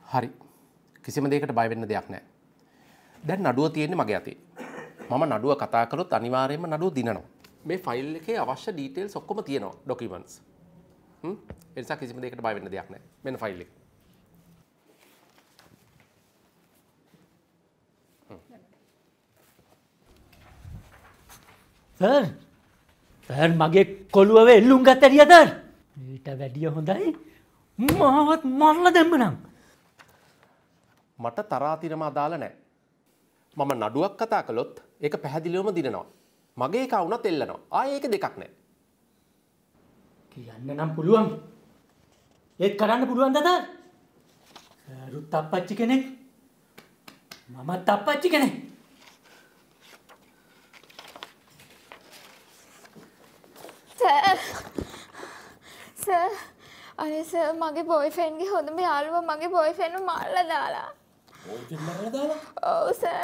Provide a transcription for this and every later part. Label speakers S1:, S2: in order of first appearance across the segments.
S1: හරි. කිසිම දෙයකට බය වෙන්න දෙයක් නැහැ. දැන් නඩුව තියෙන්නේ මගේ අතේ. මම නඩුව කතා කළොත් අනිවාර්යයෙන්ම නඩුව දිනනවා. මේ ෆයිල් එකේ අවශ්‍ය ඩීටේල්ස් ඔක්කොම තියෙනවා ඩොකියුමන්ට්ස්. ඒ නිසා කිසිම දෙයකට බය වෙන්න දෙයක් නැහැ. මෙන්න ෆයිල් එක.
S2: සර් මගේ කොළුව එල්ලුම් ගත්තරිය සර්. ඊට වැඩිය හොඳයි මාවත් මරලා දැම්මනම්.
S1: මට තරාතිරම අදාළ නැහැ. මම නඩුවක් කතා කළොත් ඒක පැහැදිලිවම දිනනවා. මගේ එක වුණත් එල්ලනවා. ආයේ ඒක දෙකක් නැහැ.
S2: කියන්න නම් පුළුවන්. ඒක කරන්න පුළුවන්ද සර්? සරුත් අප්පච්චි කෙනෙක්. මමත් අප්පච්චි කෙනෙක්.
S3: සර් අනේ සර් මගේ බොයිෆ්‍රෙන්ඩ්ගේ හොඳම යාළුවා මගේ බොයිෆ්‍රෙන්ඩ්ව මාරලා දාලා.
S2: බොයිෆ්‍රෙන්ඩ් මාරලා දාලා?
S3: ඔව් සර්.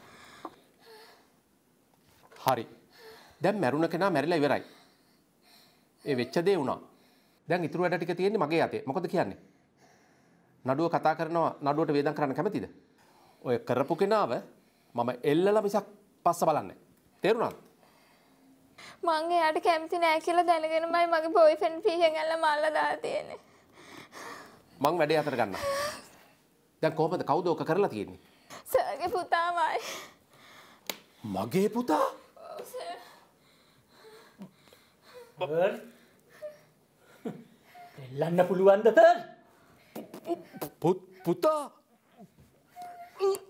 S1: හරි. දැන් මැරුණ කෙනා මැරිලා ඉවරයි. ඒ වෙච්ච දේ වුණා. දැන් ඉතුරු වැඩ ටික තියෙන්නේ මගේ අතේ. මොකද කියන්නේ? නඩුව කතා කරනවා නඩුවට වේදම් කරන්න කැමතිද? ඔය කරපු කෙනාව මම එල්ලලා මිසක් පස්ස බලන්නේ. තේරුණාද?
S3: මං එයාට කැමති නෑ කියලා දැනගෙනමයි මගේ බොයිෆ්‍රෙන්ඩ් පීහෙන් ඇල්ල මාරලා දාලා තියෙන්නේ.
S1: මං වැඩේ අතර ගන්නවා. දැන් කොහොමද කවුද ඔක කරලා තියෙන්නේ?
S3: සර්ගේ පුතාමයි.
S1: මගේ පුතා?
S3: ඔව් සර්.
S2: එල්ලන්න පුළුවන්ද සර්?
S1: පුතා?